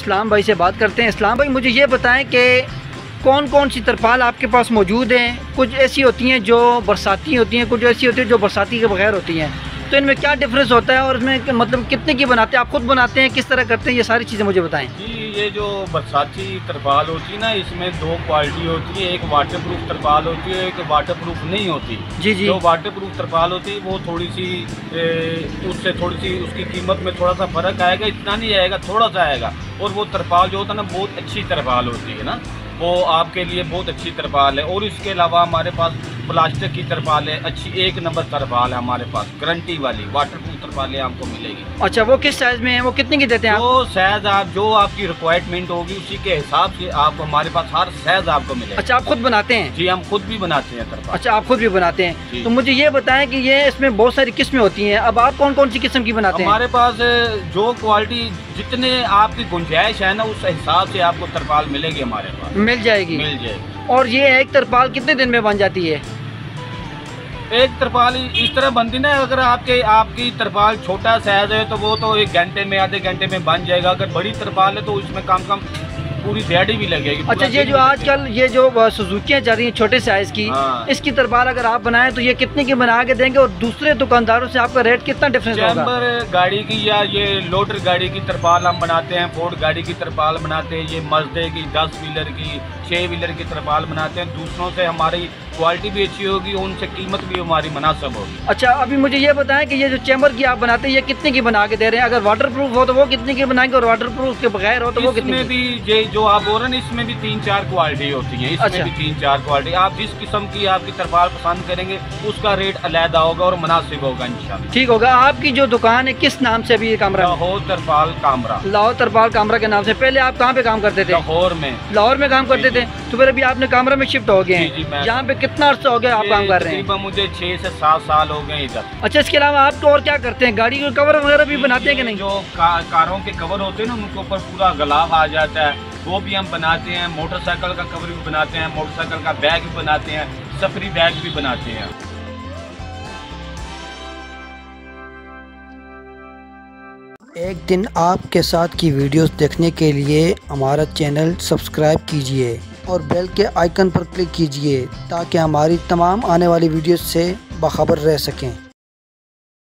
इस्लाम भाई से बात करते हैं। इस्लाम भाई, मुझे ये बताएं कि कौन कौन सी तरपाल आपके पास मौजूद हैं। कुछ ऐसी होती हैं जो बरसाती होती हैं, कुछ ऐसी होती हैं जो बरसाती के बगैर होती हैं, तो इनमें क्या डिफरेंस होता है और इसमें मतलब कितने की बनाते हैं, आप खुद बनाते हैं, किस तरह करते हैं, ये सारी चीज़ें मुझे बताएं। जी, ये जो बरसाती तरपाल होती है ना, इसमें दो क्वालिटी होती है। एक वाटर प्रूफ तरपाल होती है, एक वाटर प्रूफ नहीं होती। जी जी। जो वाटर प्रूफ तरपाल होती है वो थोड़ी सी उससे थोड़ी सी उसकी कीमत में थोड़ा सा फ़र्क आएगा, इतना नहीं आएगा, थोड़ा सा आएगा। और वो तरपाल जो होता है ना, बहुत अच्छी तरपाल होती है ना, वो आपके लिए बहुत अच्छी तरपाल है। और इसके अलावा हमारे पास प्लास्टिक की तरपाल है, अच्छी 1 नंबर तरपाल है हमारे पास, गारंटी वाली वाटर प्रूफ तरपालें आपको मिलेगी। अच्छा, वो किस साइज़ में है, वो कितने की देते हैं आप? वो साइज आप जो आपकी रिक्वायरमेंट होगी उसी के हिसाब से आपको हमारे पास हर साइज आपको मिलेगा। अच्छा, आप खुद बनाते हैं? जी, हम खुद भी बनाते हैं तरपाल। अच्छा, आप खुद भी बनाते हैं। तो मुझे ये बताएं कि ये इसमें बहुत सारी किस्में होती हैं, अब आप कौन कौन सी किस्म की बनाते हैं? हमारे पास जो क्वालिटी जितने आपकी गुंजाइश है ना, उस हिसाब से आपको तरपाल मिलेगी हमारे पास। मिल जाएगी? मिल जाएगी। और ये एक तरपाल कितने दिन में बन जाती है? एक तरपाल इस तरह बनती ना, अगर आपकी तरपाल छोटा साइज है तो वो तो 1 घंटे में, आधे घंटे में बन जाएगा। अगर बड़ी तरपाल है तो इसमें कम पूरी दिहाड़ी भी लगेगी। अच्छा, ये जो आजकल ये जो सुजुकियाँ जा रही हैं छोटे साइज की, हाँ। इसकी तरपाल अगर आप बनाएं तो ये कितने की बना के देंगे और दूसरे दुकानदारों से आपका रेट कितना डिफरेंस होगा? चैम्बर गाड़ी की या ये लोडर गाड़ी की तरपाल हम बनाते हैं, फोर्ड गाड़ी की तरपाल बनाते हैं, ये मजदे की 10 व्हीलर की 6 व्हीलर की तरपाल बनाते हैं। दूसरों से हमारी क्वालिटी भी अच्छी होगी, उनसे कीमत भी हमारी मुनासिब होगी। अच्छा, अभी मुझे ये बताएं कि ये जो चैम्बर की आप बनाते हैं ये कितने की बना के दे रहे हैं? अगर वाटर प्रूफ हो तो वो कितने की बनाएंगे और वाटर प्रूफ के बगैर हो तो वो कितने इसमें भी ये जो आप बोल रहे हैं, इसमें भी 3-4 क्वालिटी होती है। इसमें अच्छा। भी 3-4 क्वालिटी, आप जिस किस्म की आपकी तरपाल पसंद करेंगे उसका रेट अलहदा होगा और मुनासिब होगा इंशाल्लाह। ठीक होगा। आपकी जो दुकान है किस नाम से अभी ये कामरा? लाहौर तरपाल कामरा। लाहौर तरपाल कामरा के नाम से। पहले आप कहाँ पे काम करते थे? लाहौर में। लाहौर में काम करते थे, तो फिर अभी आपने कामरा में शिफ्ट हो गए हैं। यहाँ पे कितना अर्सा हो गया आप काम कर रहे हैं? तकरीबन मुझे 6 से 7 साल हो गए इधर। अच्छा, इसके अलावा आप तो और क्या करते हैं? गाड़ी के कवर वगैरह भी बनाते हैं कि नहीं? जो कारों के कवर होते हैं ना, उनके ऊपर पूरा गलाव आ जाता है, वो भी हम बनाते हैं। मोटरसाइकिल का कवर भी बनाते हैं, मोटरसाइकिल का बैग भी बनाते हैं, सफरी बैग भी बनाते हैं। एक दिन आपके साथ की वीडियोस देखने के लिए हमारा चैनल सब्सक्राइब कीजिए और बेल के आइकन पर क्लिक कीजिए ताकि हमारी तमाम आने वाली वीडियोस से बाखबर रह सकें।